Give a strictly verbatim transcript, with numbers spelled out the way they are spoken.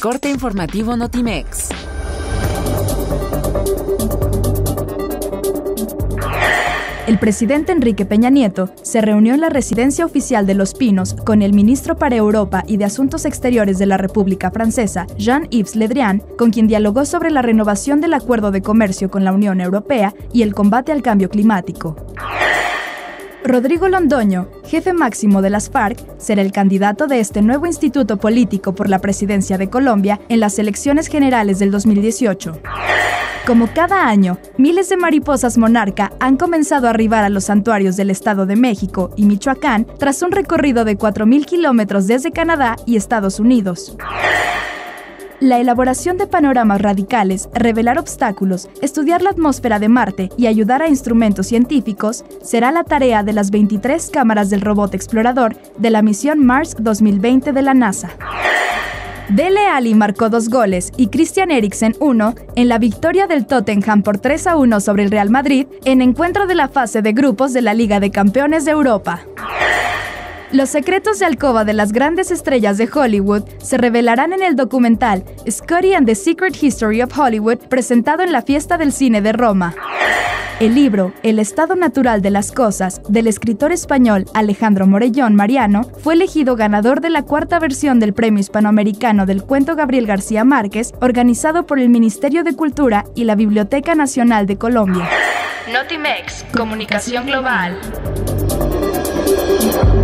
Corte informativo Notimex. El presidente Enrique Peña Nieto se reunió en la residencia oficial de Los Pinos con el ministro para Europa y de Asuntos Exteriores de la República Francesa, Jean-Yves Le Drian, con quien dialogó sobre la renovación del acuerdo de comercio con la Unión Europea y el combate al cambio climático. Rodrigo Londoño, jefe máximo de las FARC, será el candidato de este nuevo instituto político por la presidencia de Colombia en las elecciones generales del dos mil dieciocho. Como cada año, miles de mariposas monarca han comenzado a arribar a los santuarios del Estado de México y Michoacán tras un recorrido de cuatro mil kilómetros desde Canadá y Estados Unidos. La elaboración de panoramas radicales, revelar obstáculos, estudiar la atmósfera de Marte y ayudar a instrumentos científicos será la tarea de las veintitrés cámaras del robot explorador de la misión Mars dos mil veinte de la NASA. Dele Alli marcó dos goles y Christian Eriksen uno en la victoria del Tottenham por tres a uno sobre el Real Madrid en encuentro de la fase de grupos de la Liga de Campeones de Europa. Los secretos de alcoba de las grandes estrellas de Hollywood se revelarán en el documental Scotty and the Secret History of Hollywood, presentado en la Fiesta del Cine de Roma. El libro El estado natural de las cosas, del escritor español Alejandro Morellón Mariano, fue elegido ganador de la cuarta versión del Premio Hispanoamericano del Cuento Gabriel García Márquez, organizado por el Ministerio de Cultura y la Biblioteca Nacional de Colombia. Notimex, Comunicación Global.